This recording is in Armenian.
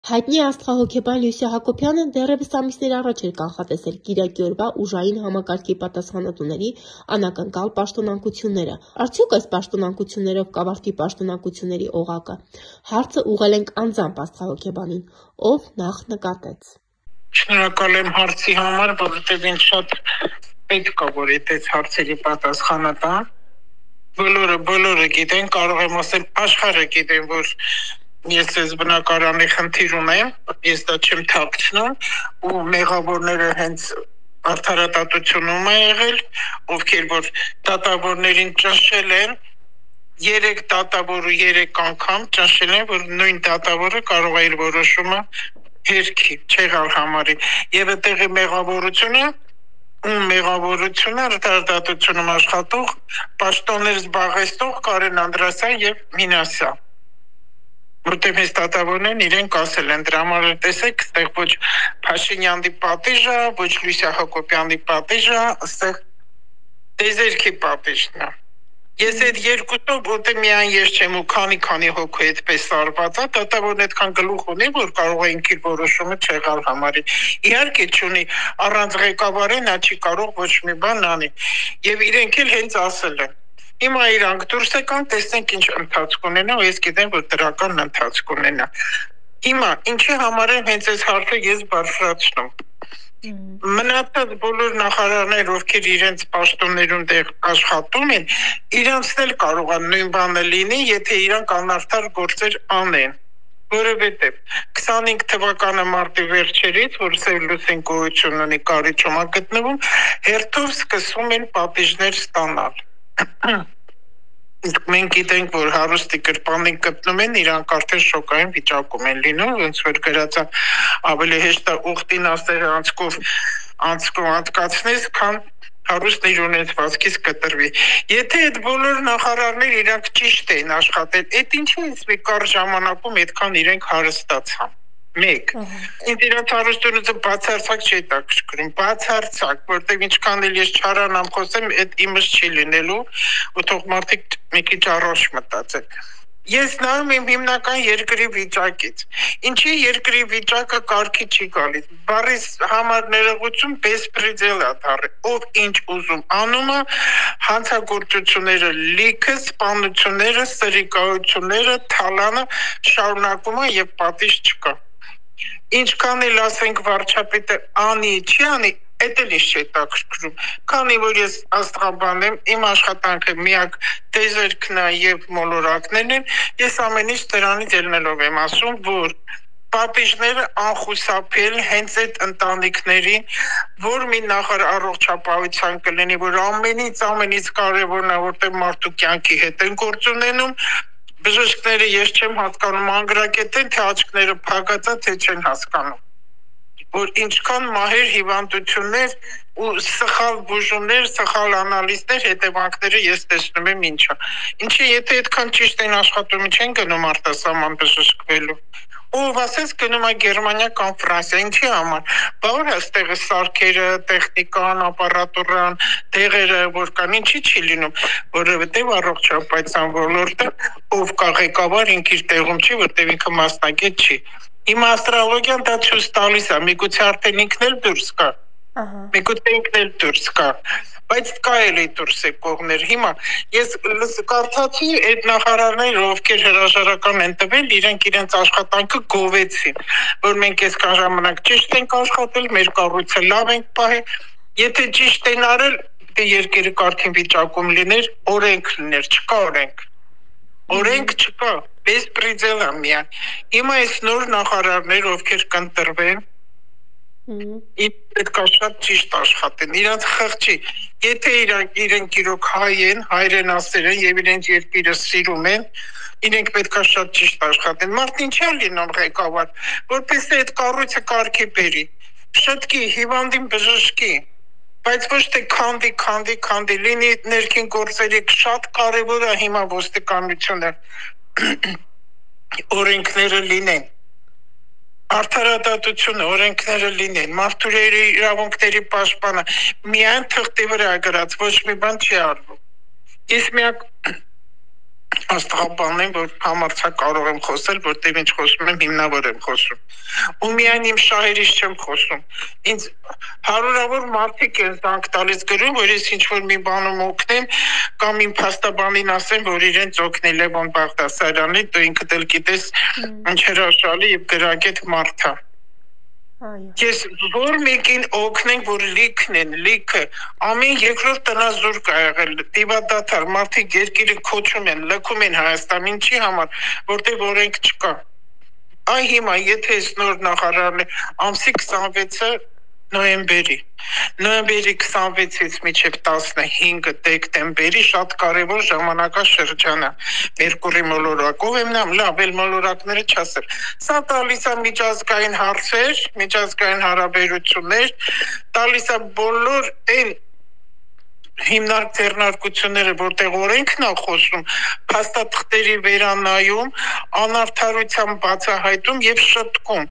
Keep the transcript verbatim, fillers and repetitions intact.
Հայտնի աստղահոգեբան Լյուսիա Հակոբյանը դեռևս ամիսներ առաջ էր կանխատեսել կիրակի օրվա ուժային համակարգի պատասխանատուների անակնկալ պաշտոնանկությունները։ Արդյոք այս պաշտոնանկություններով կավարտվի պաշտոնանկությունների օղակը։ Հարցը ուղղել ենք անձամբ աստղահոգեբանին, ով նախ նկատեց. Շնորհակալ եմ հարցի համար, որովհետև ինձ շատ պետք է, որ այդպես հարցերի պատասխանը տամ։ Բոլորը, բոլորը գիտեն, կարող եմ ասել, աշխարհը գիտեն, որ ես ես բնակարանի խնդիր ունեմ, ես դա չեմ թաքցնում, ու մեղավորները հենց արդարադատությունում է եղել, ովքեր որ դատավորներին ճնշել են, երեք դատավոր ու երեք անգամ ճնշել են, որ նույն դատավորը կարող է իր որոշումը հերքի, չեղալ համարի, եւ այդտեղի մեղավորությունը ու մեղավորությունը արդարադատությունում աշխատող պաշտոններ զբաղեցնող Կարեն Անդրեասյան եւ Մինասյան, որտեղ այս դատավորներն իրենք ասել են, դրա համար տեսեք, այստեղ ոչ Փաշինյանի պատիժը, ոչ Լյուսիա Հակոբյանի պատիժը, այստեղ դեզերքի պատիժն է։ Ես այդ երկուսով, որտեղ միայն ես չեմ ու քանի-քանի հոգու այդպես արված է, դատավորն այդքան գլուխ ունի, որ կարող է ինքն իր որոշումը չեղալ համարի։ Իհարկե չունի, առանց ղեկավարի նա չի կարող ոչ մի բան անի։ Եվ իրենք էլ հենց ասել են։ Հիմա իրանք դուրս եկան, տեսնենք ինչ ընթացք ունենա, ու ես գիտեմ, որ դրական ընթացք ունենա։ Հիմա ինչի համար եմ հենց այս հարցը ես բարձրացնում։ Մնացած բոլոր նախարարներ, ովքեր իրենց պաշտոններում դեռ աշխատում են, իրանցն էլ կարող է նույն բանը լինի, եթե իրանք անարդար գործեր անեն։ Որովհետև քսանհինգ թվականը մարտի վերջերից, որ Սև լուսին գոյություն ունի Կարիճում գտնվում, հերթով սկսում են պատիժներ ստանալ։ Մենք գիտենք, որ հարուստի գրպանին գտնում են, իրանք արդեն շոկային վիճակում են լինում, ոնց որ գրածա ավելի հեշտ է ուխտին ասել անցկով անցկով անցկացնես, քան հարուստ իր ունեցվածքից կտրվի։ Եթե այդ բոլոր նախարարներ իրանք ճիշտ էին աշխատել, այդ ինչի ինձ մի կարճ ժամանակում այդքան իրենք հարստացան։ Մեկ, ինձ իրանք հարստությունից բացարձակ չի տակշկրում, բացարձակ, որտեղ ինչքան էլ ես չարանամ խոսեմ, այդ իմս չի լինելու, ու թող մարդիկ մի քիչ առաջ մտածեն։ Ես նայում եմ հիմնական երկրի վիճակից։ Ինչի երկրի վիճակը կարգի չի գալիս։ Բառիս համար ներողություն բեսպրեդել է դառել։ Ով ինչ ուզում անում է, հանցագործությունները լիքը, սպանությունները, սրիկայությունները, թալանը շարունակում է եւ պատիժ չկա։ Ինչքան էլ ասենք վարչապետը անի, չի անի, այդ էլ ինչ չի տակշկրում։ Քանի որ ես աստղաբան եմ, իմ աշխատանքը միակ դեզերքն է եւ մոլորակներն են, ես ամեն ինչ դրանից ելնելով եմ ասում, որ պատիժները անխուսափել հենց այդ ընտանիքներին, որ մի նախար առողջապահության կլինի, որ ամենից ամենից կարևորն է, որտեղ մարդու կյանքի հետ են գործ ունենում, բժիշկները ես չեմ հասկանում անգրակետ են, թե աչքները փակած է, թե չեն հասկանում, որ ինչքան մահեր հիվանդություններ ու սխալ բուժումներ, սխալ անալիզներ, հետևանքները ես տեսնում եմ ինչա։ Ինչի եթե այդքան ճիշտ են աշխատում, չեն գնում արտասահման բժշկվելու։ Ով ասես գնում է Գերմանիա կամ Ֆրանսիա, ինչի համար։ Բա որ այստեղ սարքերը, տեխնիկան, ապարատուրան, տեղերը, որ կան, ինչի չի լինում, որովհետև առողջապահության ոլորտը ով կա ղեկավար ինքը իր տեղում չի, որտեղ ինքը մասնագետ չի։ Հիմա աստրոլոգիան դա ցույց տալիս է, միգուցե արդեն ինքն էլ դուրս կա։ Միգուցե ինքն էլ դուրս կա, բայց կա էլի դուրս է կողմներ։ Հիմա ես կարդացի այդ նախարարները, ովքեր հրաժարական են տվել, իրենք իրենց աշխատանքը գովեցին, որ մենք այսքան ժամանակ ճիշտ ենք աշխատել, մեր կառույցը լավ ենք պահել, եթե ճիշտ են արել, դե երկիրը կարգին վիճակում լիներ, օրենք լիներ, չկա օրենք։ Օրենք չկա, բեսպրեդել է միայն։ Հիմա այս նոր նախարարներ, ովքեր կընտրվեն, պետք է շատ ճիշտ աշխատեն, իրանց խղճի, եթե իրանք իրենք իրոք հայ են, հայրենասեր են եւ իրենց երկիրը սիրում են, իրենք պետք է շատ ճիշտ աշխատեն։ Մարդ ինչ է լինում ղեկավար, որպեսզի այդ կառույցը կարգի բերի, շտկի, հիվանդին բժշկի, բայց ոչ թե քանդի, քանդի, քանդի, լինի ներքին գործերի շատ կարևոր է հիմա ոստիկանությունը, օրենքները լինեն, արդարադատությունը, օրենքները լինեն, մարդուների իրավունքների պաշտպանը, միայն թղթի վրա գրած, ոչ մի բան չի արվում։ Ես միակ աստղաբանն եմ, որ համարձակ կարող եմ խոսել, որտեղ ինչ խոսում եմ, հիմնավոր եմ խոսում։ Ու միայն իմ շահերից չեմ խոսում։ Ինձ հարյուրավոր մարդիկ են զանգ տալիս գրում, որ ես ինչ-որ մի բանում օգնեմ, կամ իմ փաստաբանին ասեմ, որ իրենց օգնի Լևոն Բաղդասարյանին, դու ինքդ էլ գիտես, ինչ հրաշալի եւ գրագետ մարդ է։ Ես որ մեկին օգնենք, որ լիքն են, լիքը, ամեն երկրորդ տնազուրկ ա եղել, դիվադադար, մարդիկ երկիրը քոչում են, լքում են Հայաստան, ինչի համար, որտեղ օրենք չկա։ Այ հիմա, եթե ես նոր նախարարն է, ամսի քսանվեցը նոյեմբերի, նոյեմբերի քսանվեցից մինչև տասնհինգը դեկտեմբերի շատ կարևոր ժամանակաշրջան է։ Մերկուրի մոլորակով եմ նամ, լավ, էլ մոլորակները չասել։ Սա տալիս է միջազգային հարցեր, միջազգային հարաբերություններ, տալիս է բոլոր այն հիմնարկ ձեռնարկությունները, որտեղ օրենքն է խոսում, փաստաթղթերի վերանայում, անարդարության բացահայտում եւ շտկում։